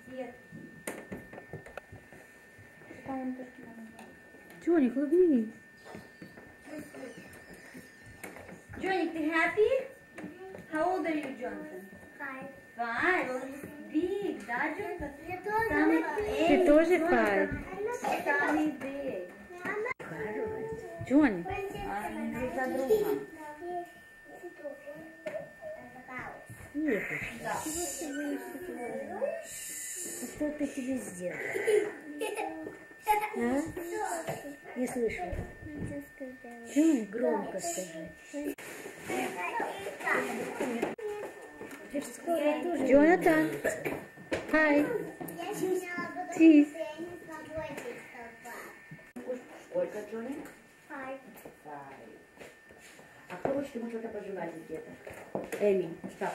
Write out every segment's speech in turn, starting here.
конфет. Джоник, лови. Jonik, ты happy? How old are you, Jonathan? 5. 5. Oh, he's big, да, Jonathan? Ты тоже 5. Самый big. Джоник. Друг за другом. Нет. Да. Что ты тебе сделал? А? Не слышу. Джоник, громко скажи. Ты же скоро тоже. Джонатан. Хай. Чиз. Сколько, Джони? 5. А кто хочет ему что-то пожелать где-то? Эми, встав.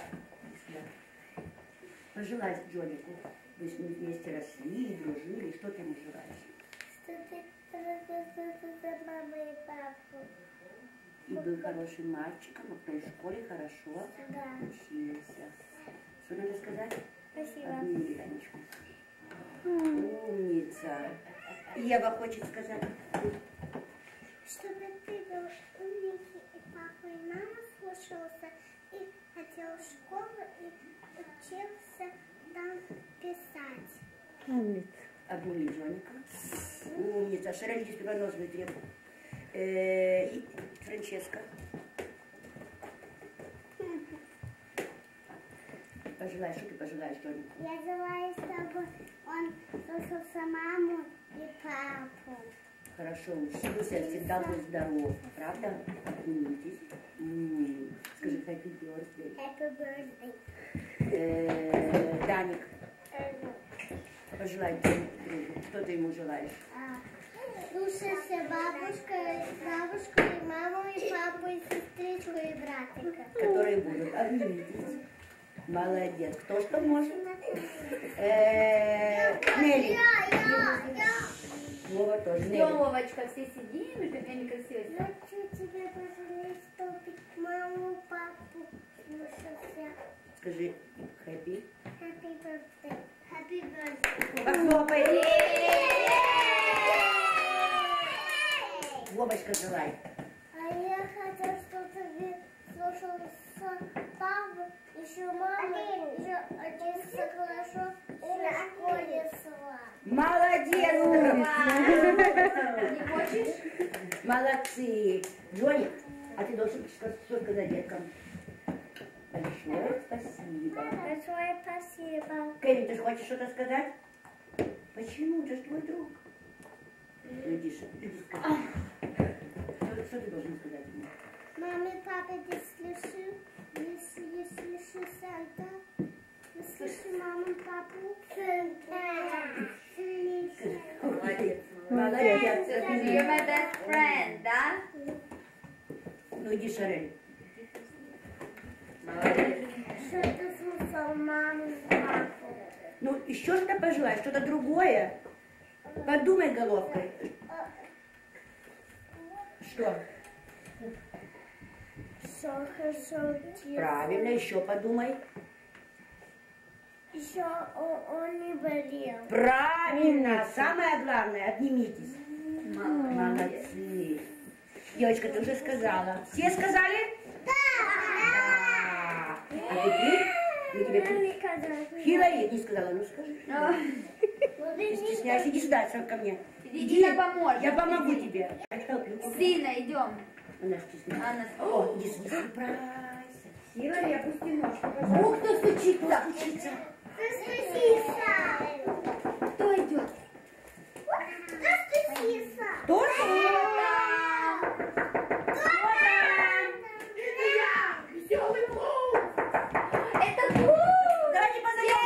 Пожелать Джонику. Вы с ним вместе росли, дружили. Что ты ему желаешь? Что ты за маму и папу? И был хорошим мальчиком, а в той школе хорошо Да. учился. Что надо сказать? Спасибо. Обними Леночку. Умница. И Ева хочет сказать. Чтобы ты был умненький, и папа, и мама слушался, и ходил в школу, и учился там писать. Умница. Обними Джоника. Умница. Шарель, иди сюда, нос вытрем. И Франческа. Пожелай, что ты пожелаешь, Джонику? Я желаю, чтобы он слушался маму и папу. Хорошо учился, всегда был здоров, правда? Обнимитесь. Скажи happy birthday. Happy birthday. Даник, пожелай другу. Что ты ему желаешь? Слушайся бабушку, и маму, и папу, и сестричку, и братика. Которые будут. Обнимитесь. Молодец. Кто что может? Нелли. Я. Вова тоже. Все, Нелли. Вовочка, все сидим, и какая некрасивая. Хочу тебе пожелать, чтобы маму, папу слушался. Скажи happy. Happy birthday. Happy birthday. Похлопай. Вовочка, желай. А я хотел, чтобы ты слушался папу, еще маму, еще учился хорошо, еще в школе слава. Молодец. Не хочешь? Молодцы. Джоник, а ты должен что сказать деткам? Большое спасибо. Большое спасибо. Кевин, ты же хочешь что-то сказать? Почему? Ты же твой друг. Иди скажи. Что ты должен сказать ему? Маме, папе, ты слышишь? Я слышу Санта. Я слышу маму, папу. Санта. Слышу. Молодец. Молодец. You're my best friend, да? Ну иди, Шарель. Молодец. Что ты слушал маму, папу? Ну, еще что-то пожелай, что-то другое. Подумай головкой. Что? Все хорошо учился. Правильно, еще подумай. Еще он не болел. Правильно. Самое главное, обнимитесь. Молодцы. Девочка, ты уже сказала. Все сказали? Да. А теперь мы тебе... Хилари не сказала, ну скажи. Не стесняйся, иди сюда, ко мне. Иди, я помогу. Я помогу тебе. Сильно идем. Она стесняется. Анна, О, иди сюда. Сюрприз. Хилари, опусти ножку, пожалуйста. Ух, кто стучится? Кто идет? Кто? Веселый клуб! Это клуб! Давайте позовем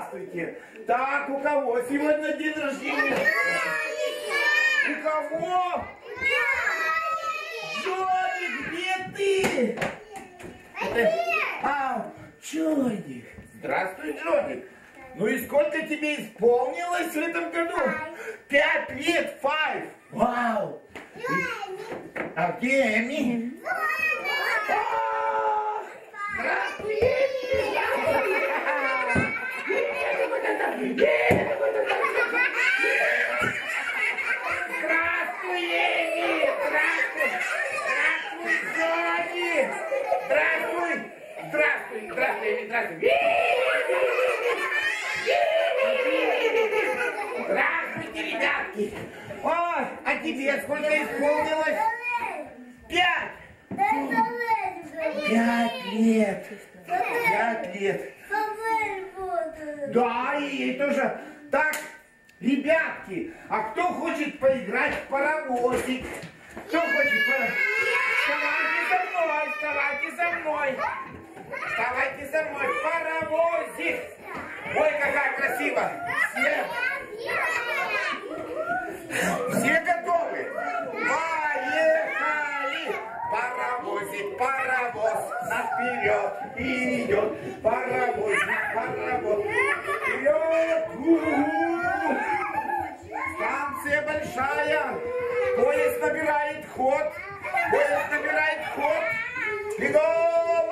здравствуйте. Так, у кого сегодня день рождения? У кого? Джоник, где ты? Джоник. Здравствуй, Джоник. Ну и сколько тебе исполнилось в этом году? 5 лет, 5. Вау. А где Эми? Здравствуй, Эми. Здравствуй, Эми. Здравствуй, Джони. Здравствуй. Здравствуй, Эми, здравствуй. Здравствуйте, ребятки. Ой, а тебе сколько исполнилось? 5. 5 лет. 5 лет. Да, и ей тоже. Так, ребятки, а кто хочет поиграть в паровозик? Кто хочет поиграть? Вставайте со мной. Вставайте со мной. Паровозик. Ой, какая красивая. Все готовы? Поехали! Паровозик, паровоз, наперед идет. Паровозик, паровоз, вперед! Станция большая, поезд набирает ход. Поезд набирает ход. Бегом!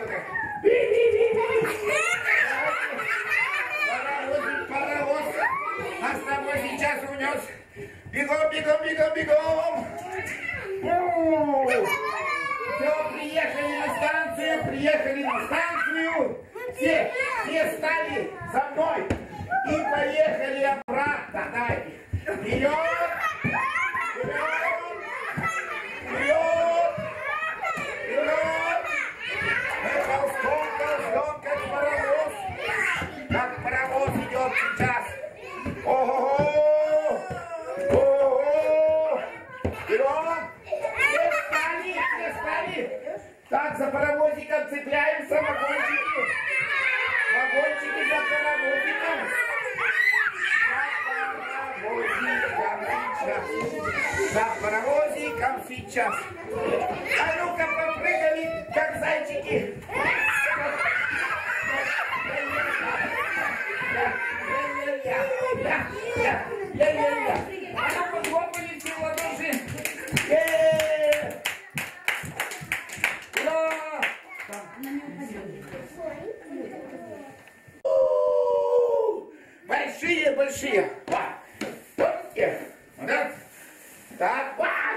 Паровозик, паровоз, нас с тобой сейчас унес. Бегом, бегом, бегом, бегом! Все, приехали на станцию, все стали за мной и поехали обратно. Дайте. Вперед! Вперед! Вперед! Мы ползком, как паровоз. Как паровоз идет сейчас. Ого-го! Ого-го! Вперед! Все стали! Так, за паровозиком цепляемся, вагончики. Вагончики за паровозиком. За паровозиком сейчас. А ну-ка попрыгали, как зайчики. А ну похлопали все в ладоши. Ура! Большие. Да? Так.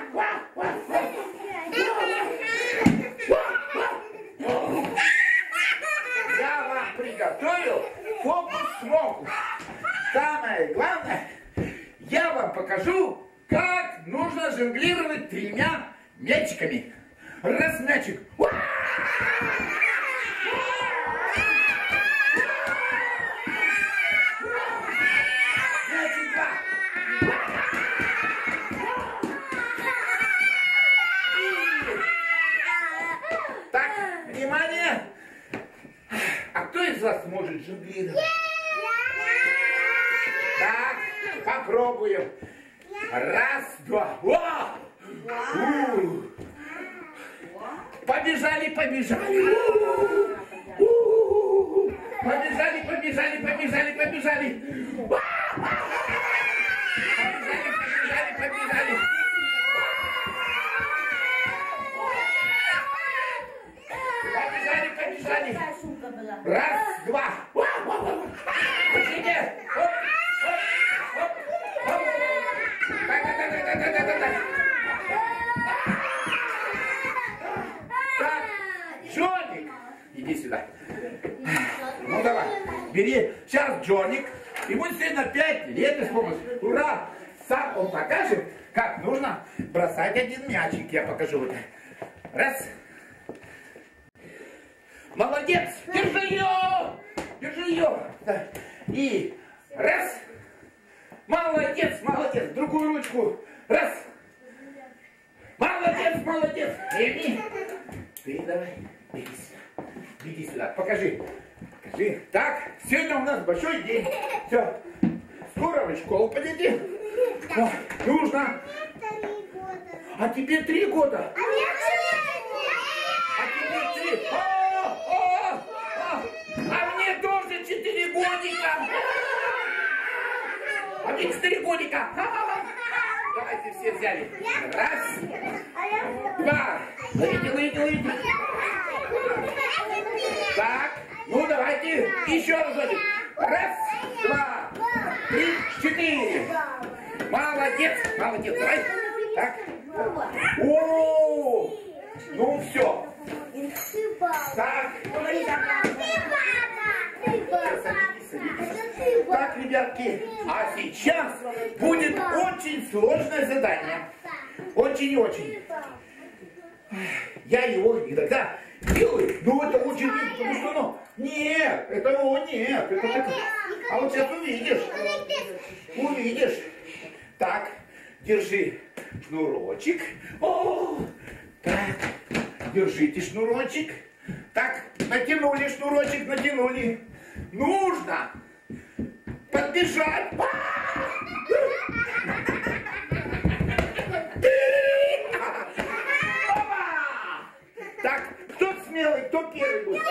Я вам приготовил фокус-мокус. Самое главное, я вам покажу, как нужно жонглировать 3 мячиками. Раз мячик. Мячик 2. Так, внимание. А кто из вас может жонглировать? Так, попробуем. Раз, два. Побежали. Побежали. Раз, два. Учите. Так, Джоник, иди сюда. Ну давай, бери. Сейчас Джоник. Ему сегодня 5 лет исполнилось. Ура! Сам он покажет, как нужно бросать один мячик. Я покажу вот. Раз. Молодец! Держи ее! Да. И раз. Молодец! Другую ручку. Раз. Молодец! Эми, ты давай. Иди сюда. Покажи. Держи. Так, сегодня у нас большой день. Все. Скоро вы в школу пойдете. О, нужно. А тебе 3 года. А тебе 3. А мне тоже 4 годика. А мне 4 годика. Давайте все взяли. Раз. 2. Ловите. Так. Ну давайте. Еще разочек. Раз. 2. 3. 4. Молодец. Давай. Так. О, ну все. Так. Так, ребятки, а сейчас будет очень сложное задание. Очень. Я его иногда делаю, но это очень редко, потому что оно... Нет, этого нет. Это так... А вот сейчас увидишь. Так, держи шнурочек. О, так, держите шнурочек. Так, натянули шнурочек, Нужно подбежать. Так, кто смелый, кто первый будет?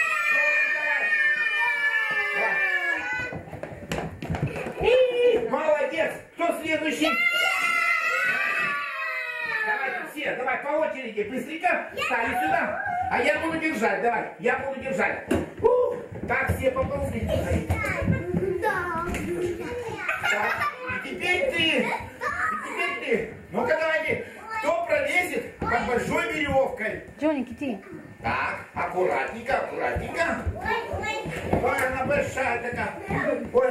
Молодец! Кто следующий? Давайте все, давай по очереди, быстренько стали сюда. А я буду держать, давай, Так, все поползли. Так, и теперь ты. Ну-ка, давайте, кто пролезет под большой веревкой? Джоник, иди. Так, аккуратненько. Ой, она большая такая. Ой.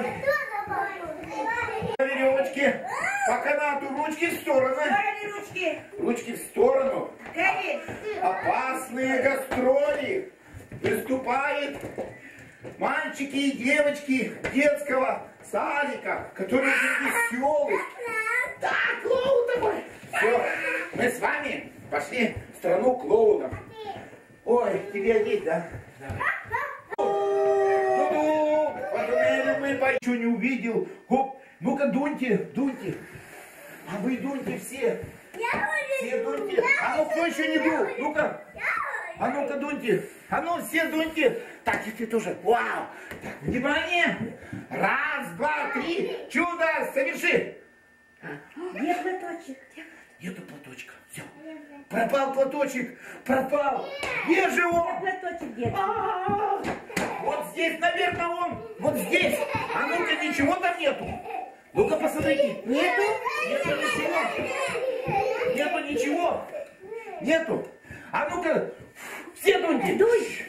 Веревочки по канату, ручки в сторону. Ручки в сторону. Опасные гастроли. Выступает мальчики и девочки детского садика, которые веселые. Да, клоун такой. Все, мы с вами пошли в страну клоунов. Ой, тебе одеть, да? Ничего не увидел. Хоп, ну-ка дуньте. А вы дуньте все. Все дуньте. А ну кто еще не дул? Ну-ка. А ну-ка дуньте. А ну все дуньте. Так, и ты тоже. Вау. Так, внимание. 1, 2, 3. Чудо соверши. Где платочек? Нету платочка. Все. Пропал платочек. Где же он? Платочек где? Вот здесь, наверное, он. Вот здесь. А ну-ка, ничего там нету. Ну-ка, посмотрите. Нету ничего. А ну-ка, все дуньте. Дуй.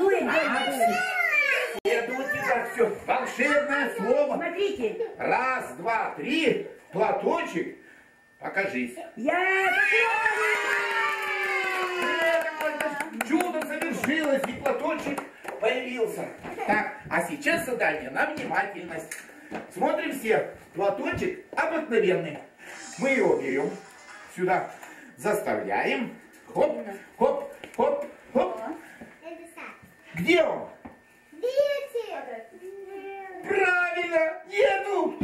Все дуньте, так, все. Волшебное слово. Смотрите. 1, 2, 3. Платочек. Покажись. Чудо совершилось, и платочек появился. Так, а сейчас задание на внимательность. Смотрим все. Платочек обыкновенный. Мы его берем сюда, заставляем. Хоп. Где он? Правильно, нету.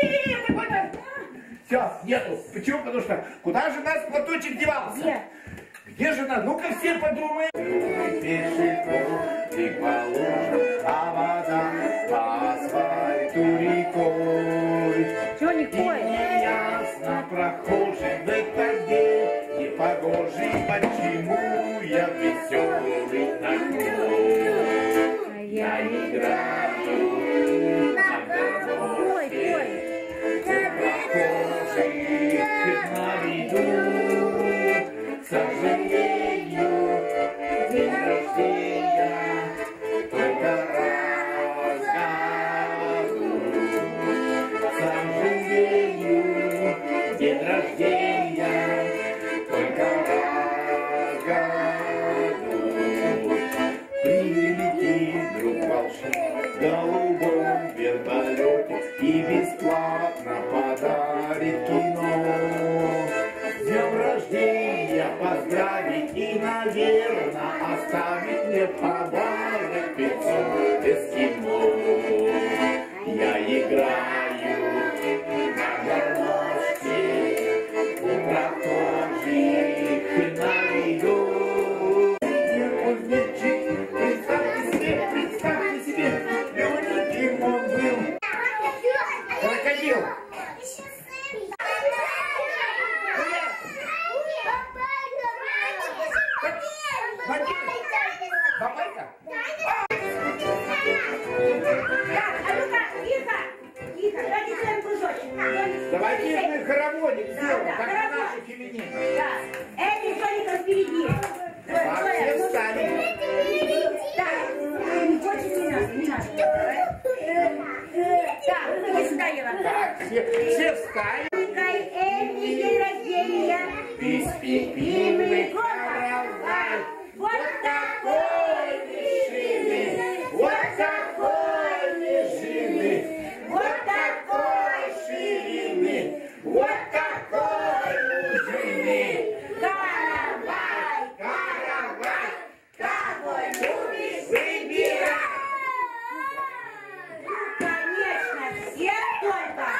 Все, нету. Почему? Потому что куда же наш платочек девался? Где же она? Ну-ка все подумаем. Пешеходы по лужам, а вода по асфальту рекой. Джоник, И пой. неясно прохожим в этот день непогожий, почему я веселый такой. Я играю на дороге, прохожих на виду. К сожалению, день рождения только раз в году. К сожалению, день рождения только раз в году. Прилетит вдруг волшебник в голубом вертолете и бесплатно подарит кино. С днем рождения поздравить и, наверное, оставить мне подарок пиццу эскимо. Я играю на гармошке у прохожих на виду. Представьте себе, каким он был. Крокодил. Бабайка? Давайте мы хороводик сделаем, как на нашей феминине. Эти Соников впереди. Так, все встали. Не хочешь, не надо, не надо. Так, ну сюда, Ева. Так, все встали. Эми, день рождения. Перспективный каравай. Вот такой решили. Вот такой режимы. Вот такой ширины. Вот такой ужины. Каравай, каравай. Кого любишь, выбирай. Конечно, все только.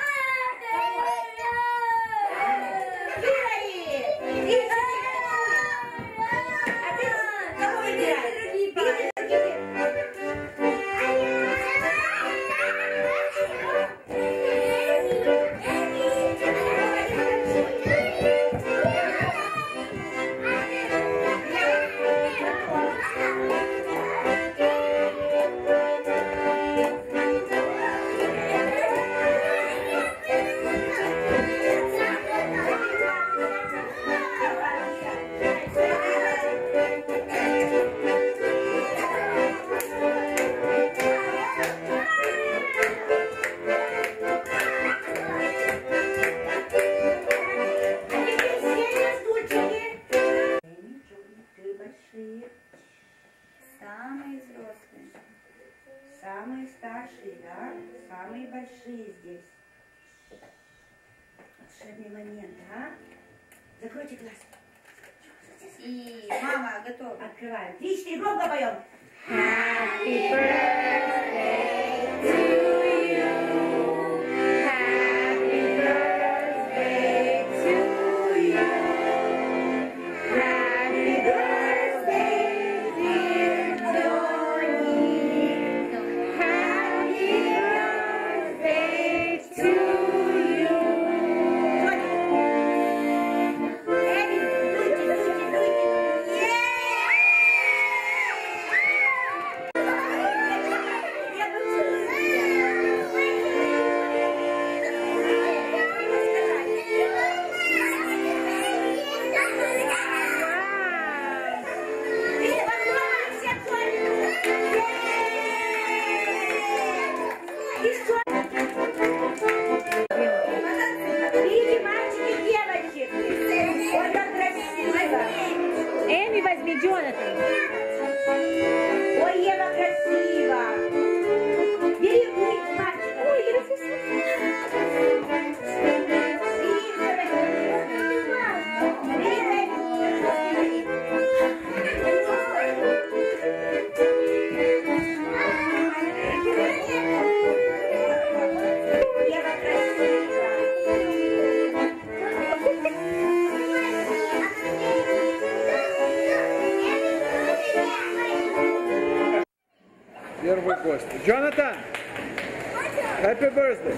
Самые взрослые, самые старшие, да, самые большие здесь. Волшебный момент, а? Закройте глаз. И мама готова. Открываем. 3-4, громко поем. Happy birthday to you. Happy birthday to you. Happy birthday, dear Tony. Happy birthday to you. Эми, дуйте, дуйте, дуйте. Видите, мальчики и девочки. Ой, как красиво. Эми, возьми Джонатан. Ой, Ева, красиво. Бери вниз, мальчика. Ой, Ева, красиво. Первый гость. Джонатан! Happy birthday!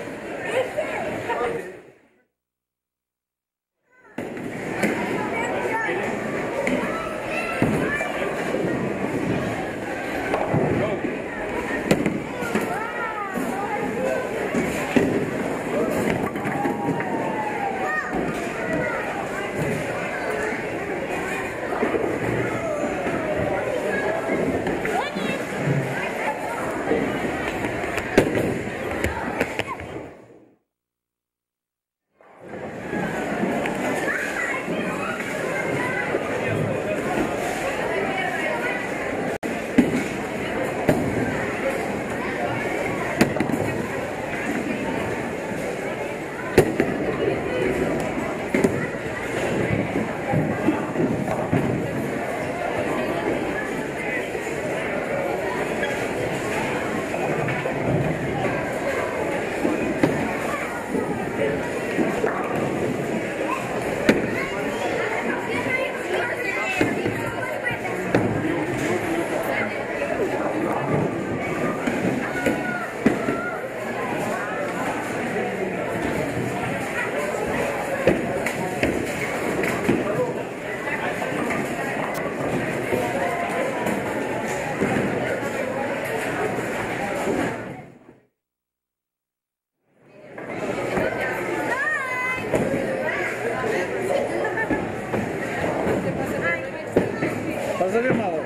Позови малого.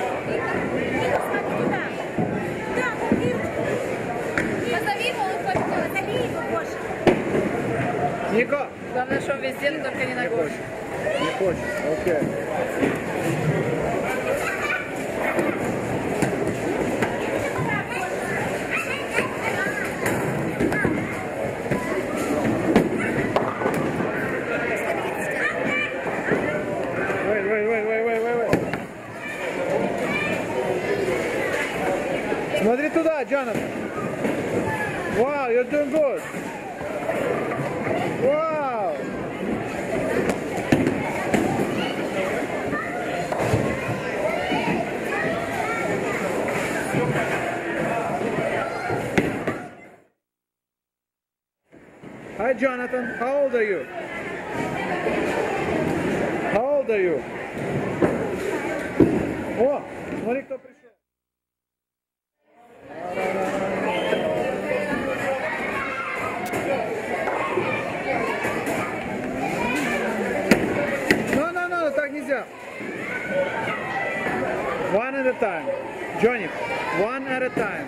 Позови его, он хочет. Позови его, Гоша. Нико. Главное, что он везде, но только не на Гоше. Не хочет. Окей. Wait. Смотри туда, Джонатан. Wow, you're doing good. Wow. Hi, Jonathan. How old are you? How old are you? О, смотри, кто пришел. No, так нельзя. One at a time. Johnny, one at a time.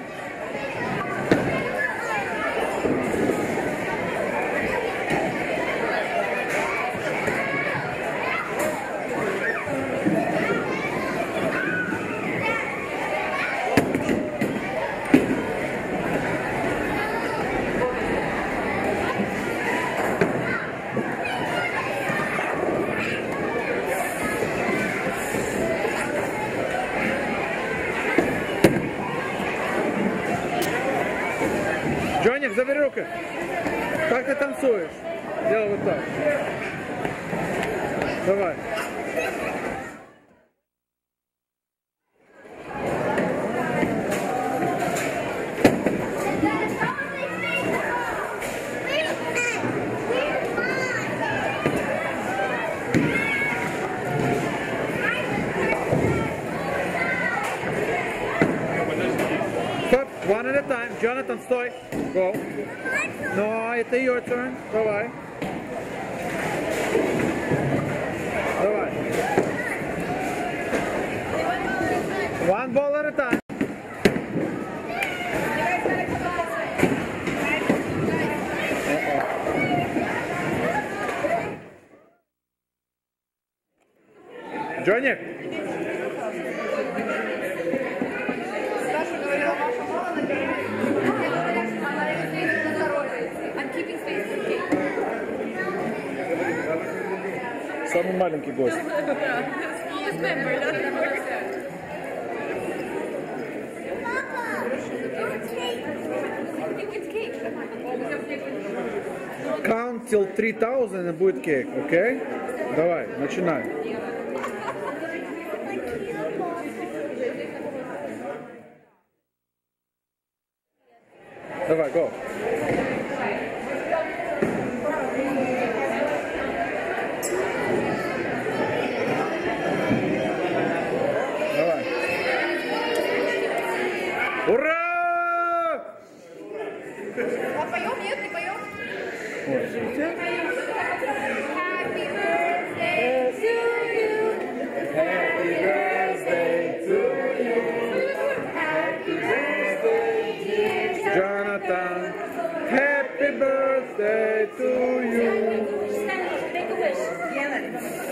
Джоник, забери руки. Как ты танцуешь? Делай вот так. Давай. Stop. One at a time. Jonathan, стой. Go. No, это your turn. Давай. Давай. One ball at a time. Джоник. Самый маленький гость. Count till 3000 и будет кейк, окей? Давай, начинай. Давай, go. Давай. Ура! А поем? Нет, не поем? Happy birthday to you. Happy birthday, dear Jonathan. Happy birthday to you. Make a wish.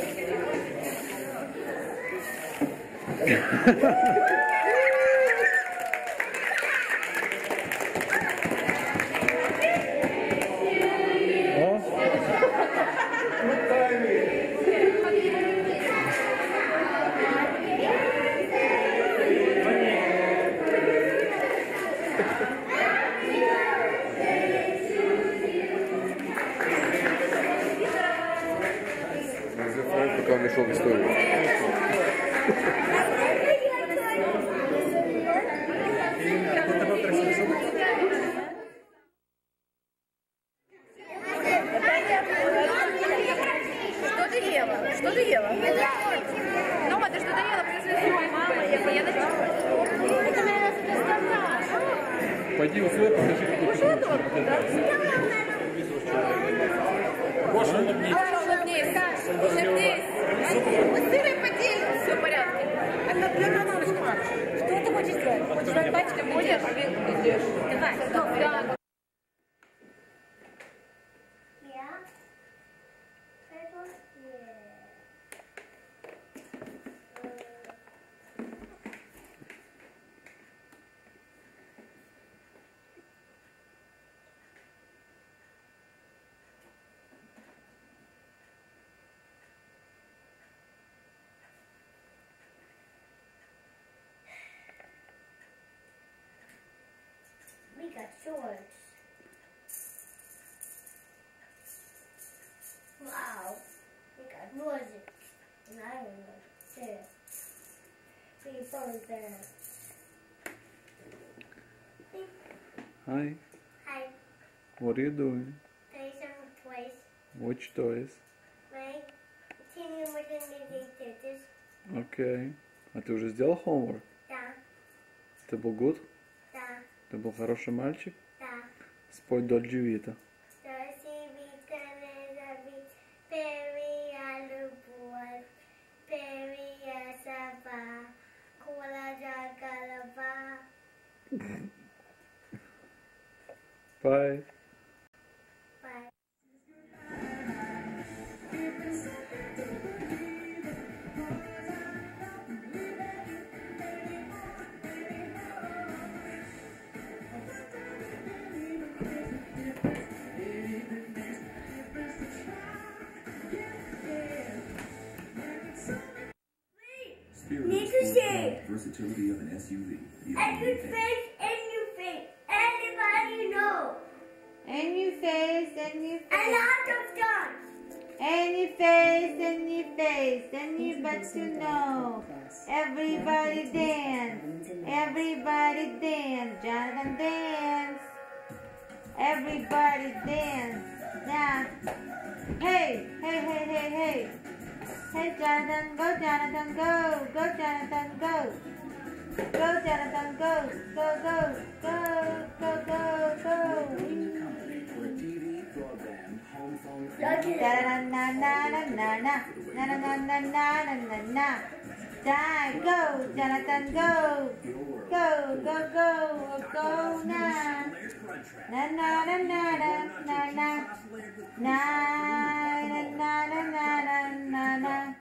Пока он нашел в историю. Пойди в свой, покажи, какой ты хочешь. Гоша, улыбнись. Улыбнись, улыбнись. Мы с сырой поделим, все в порядке. Это для мамочки. Что ты хочешь сделать? Хочешь жрать пальчиком? Будешь? Давай, да. We got shorts. Wow. We got music. And I don't know. There. We both there. Hi, Hi. what are you doing? Play some toys. Which toys? My teeny wooden dictators. Окей. А ты уже сделал homework? Да. Ты был good? Да. Ты был хороший мальчик? Да. Спой Дольче Вита. Bye. Bye. Need to say versatility of an SUV. and you face and you face. Everybody know. And you face, and you A lot of times. and you face, and you but to know. Everybody dance, Jonathan dance. Everybody dance. Now, hey, hey, hey, hey, hey. Hey Jonathan, go Jonathan, go, go Jonathan, go. Go Jonathan, go, go, go, go, go, go, go. For TV, broadband, home phone, Da na na na na na na na na na na na na na. Die, go Jonathan, go. Go, go, go, go now. Na na na na na na na. Na na na na na na na.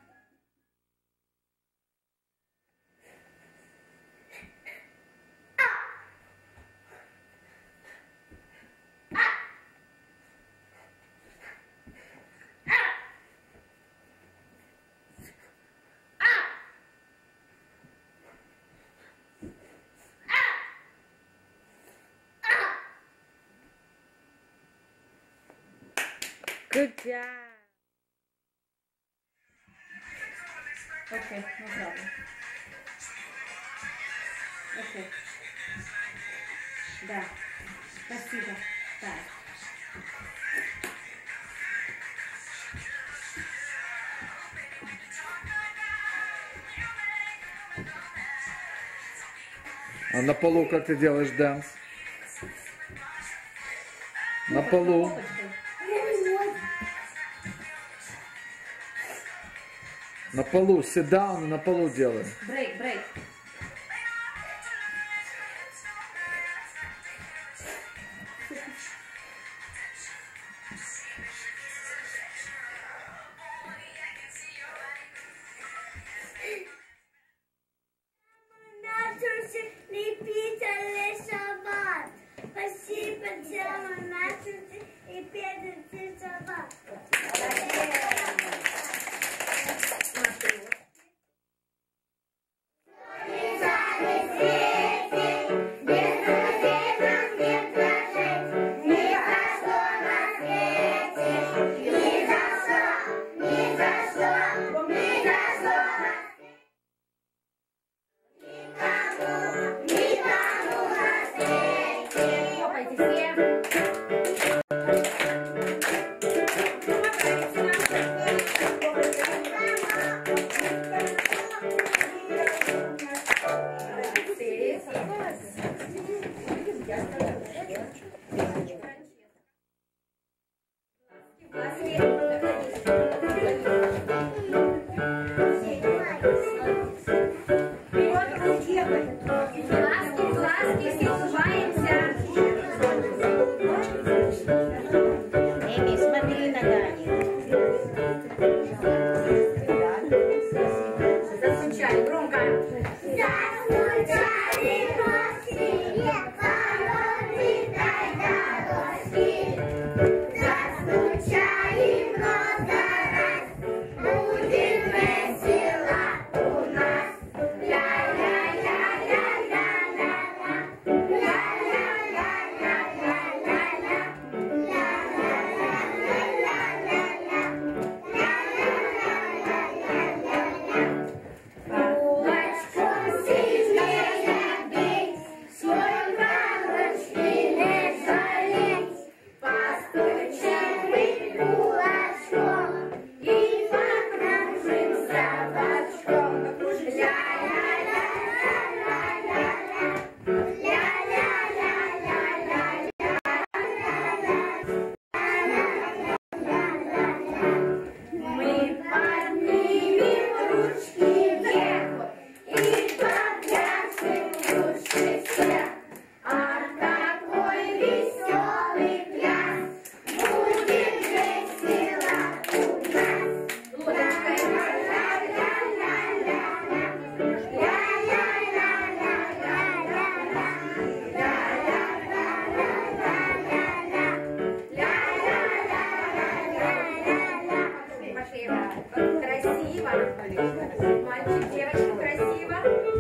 Good job. Okay, no problem. Okay. Да. Спасибо. Да. А на полу как ты делаешь дэнс? На полу. На полу, sit down, на полу делаем. Брейк, брейк. Спасибо, Тема, начали и перед собак. Глазки, глазки, все улыбаемся. Эми, смотри на Дани. Застучали громко. Застучали ножки, пороги дай дорожки. Застучали много раз, будет весело у нас. Ля-ля-ля-ля-ля-ля-ля, ля-ля-ля-ля-ля-ля-ля, кулачком сильнее бить, свой камушки не жалеть. Постучим кулачком и покружимся бочком. Мы поднимем ручки вверх и попляшем лучше всех. А какой веселый пляс, будет весело у нас. Красиво. Мальчик, девочка, красиво.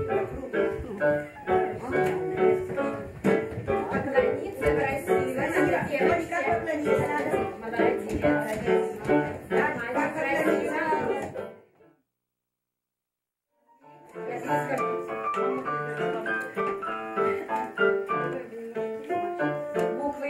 Поклониться красиво. Девочка, поклониться. Молодец. Да, мальчик, красиво. Я скажу. Буквы.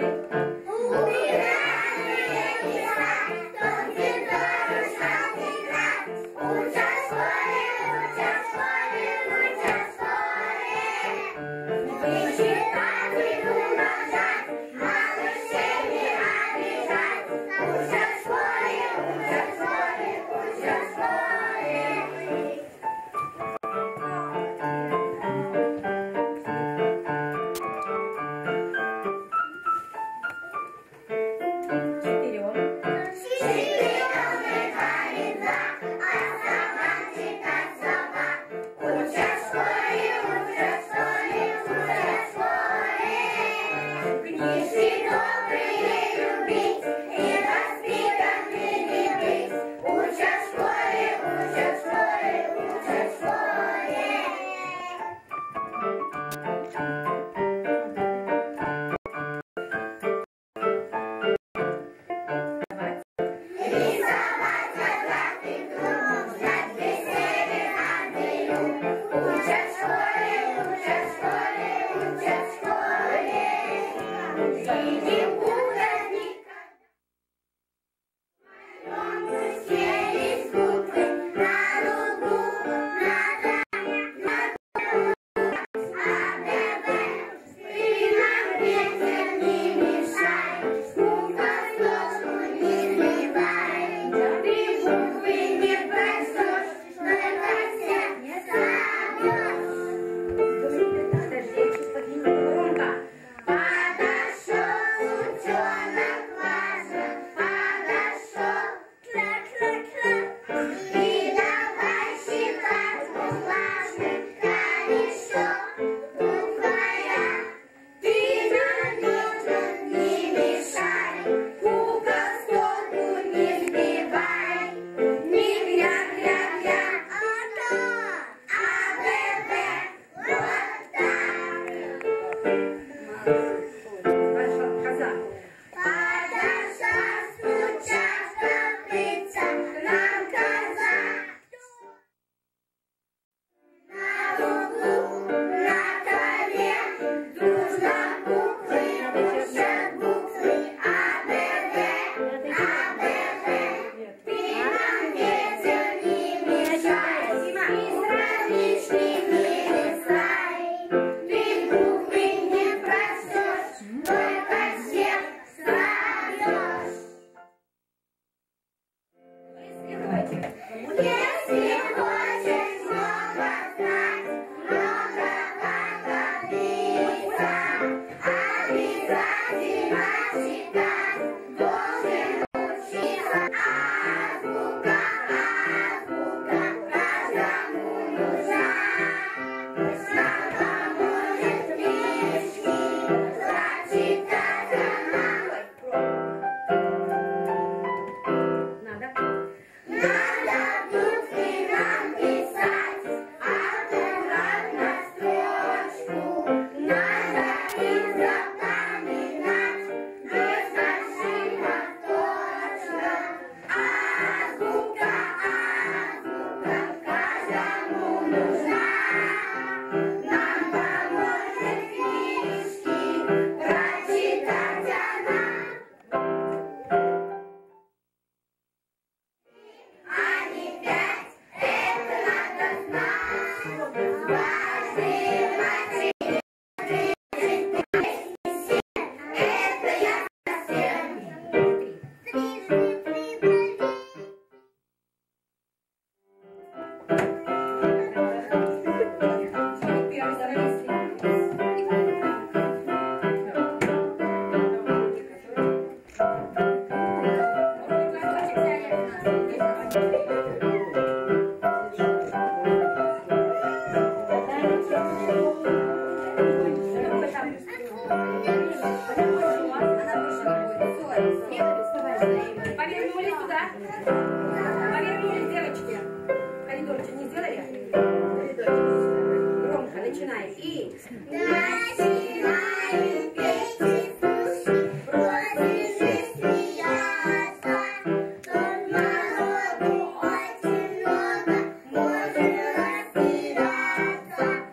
Начинают петь и слушать, вроде же смеяться. Тут народу очень много, можно разбираться.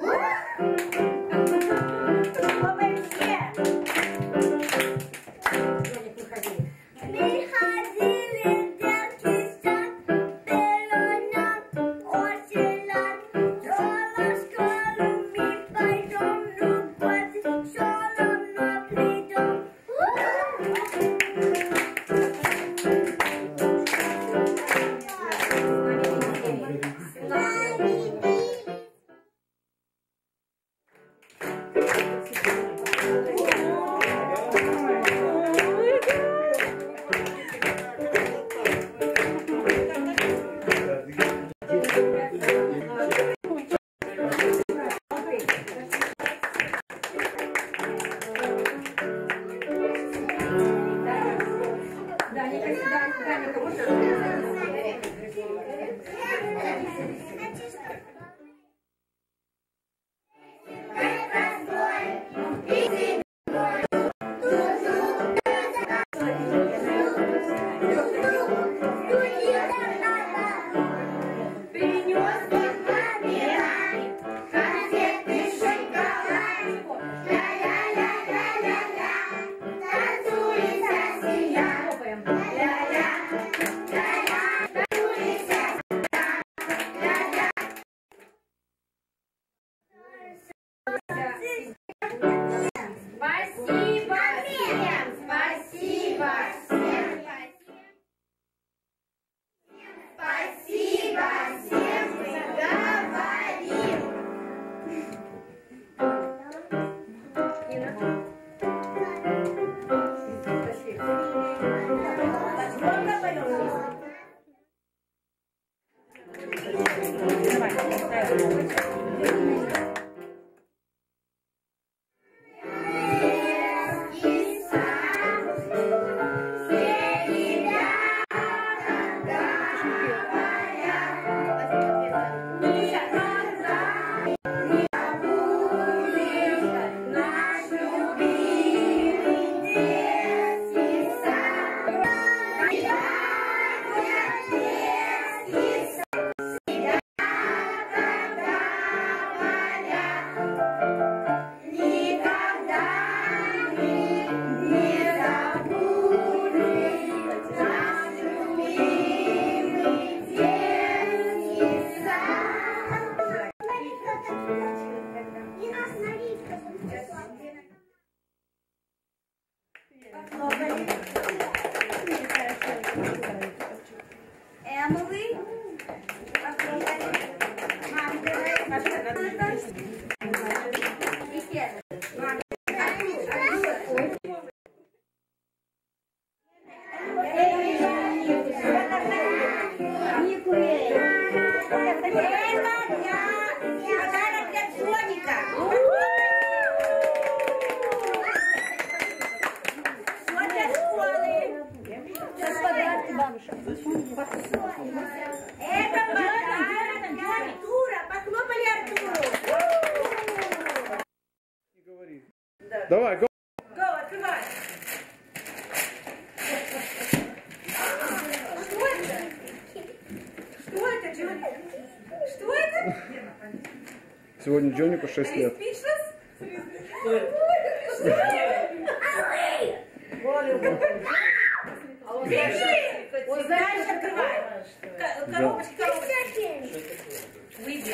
Приходили девки в сад, пеленок очень рад. Школа, школу мы пойдем, но годы все равно придем. Спасибо всем, спасибо всем, спасибо всем, мы говорим. Эмили, подарок для Джоника. Вот для школы. Сейчас подарки бабушка. Это подарок для Артура. Похлопали Артуру. Давай, го. Го, открывай. Что это? Что это, Джонни? Что это? Сегодня Джонику 6 лет. Держи! Вот дальше открывай. Коробочка. Выйди.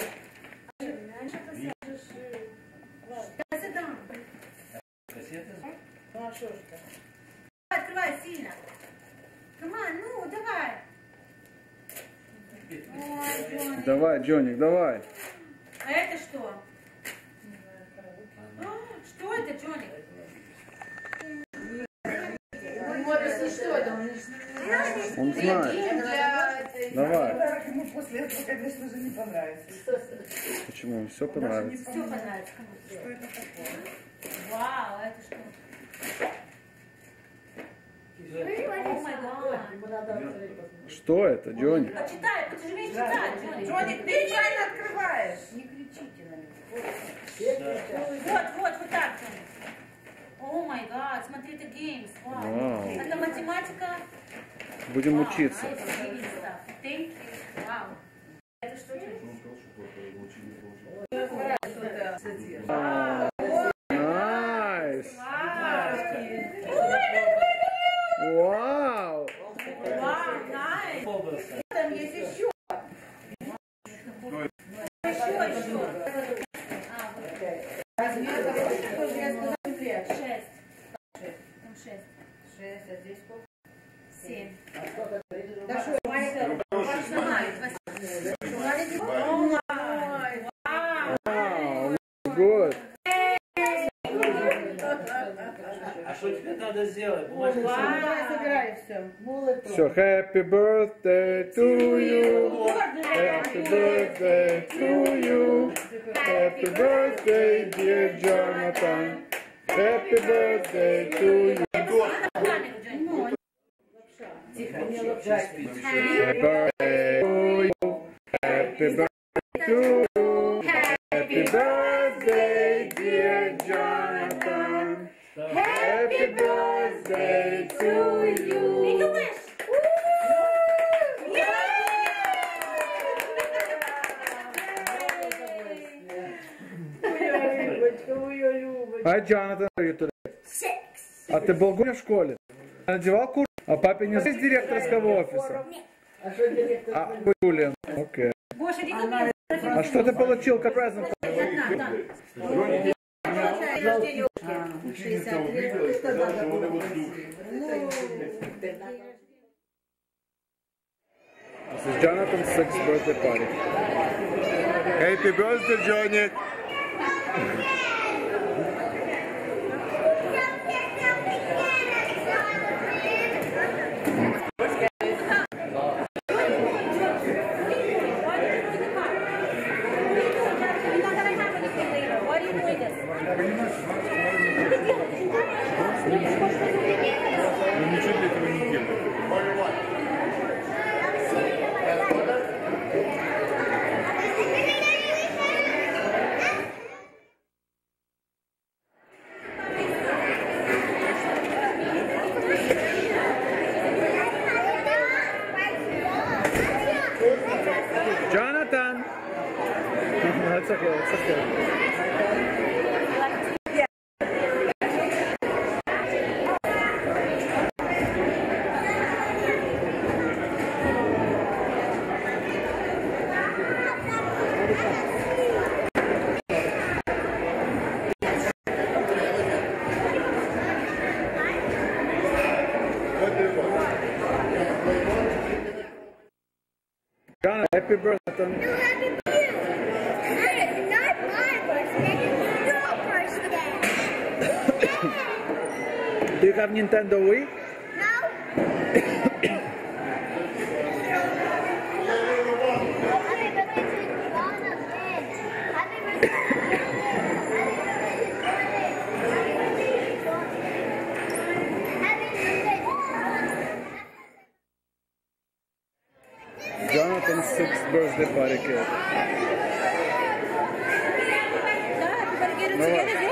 Открывай сильно. Команд, ну, давай. Ой, Джонни. Давай, Джоник, давай. А это что? Что это, Джонни? Он знает. Давай. Ему после этого, конечно же, не понравится. Почему? Все понравится. Все понравится. Что это такое? Вау, это что? О май гад. Что это, Джони? Почитай, подожди, читай, Джонни. Джоник, ты правильно открываешь. Не кричите на него. Вот так. О май гад, смотри, это геймс. Вау. Это математика. Будем учиться. Thank you. Вау. Это что же? Nice. Вау. Вау, найс. Там есть еще. Еще. Размер какой? Я сказала 6. Там 6. 6, а здесь сколько? 7. Да что, Майкл? Good. А что тебе надо сделать? Я собираю все. Все, happy birthday to you. Happy birthday to you. Happy birthday, dear Jonathan. Happy birthday to you. Happy birthday to you. Happy birthday to you. Happy birthday, dear Jonathan. Happy birthday to you. А Джонатан, а ты был в школе? Надевал куртку? А папе не из директорского офиса? А, Юлия. Окей. А что ты получил как презент? This is Jonathan's 6th birthday party. Happy birthday, Johnny! Jonathan! That's okay, that's okay. Jonathan, happy birthday. No, happy birthday. Not my birthday. Your birthday. Do you have Nintendo Wii? No. Happy birthday to Jonathan. Happy birthday. Jonathan's 6th birthday party cake. Да, теперь get it together.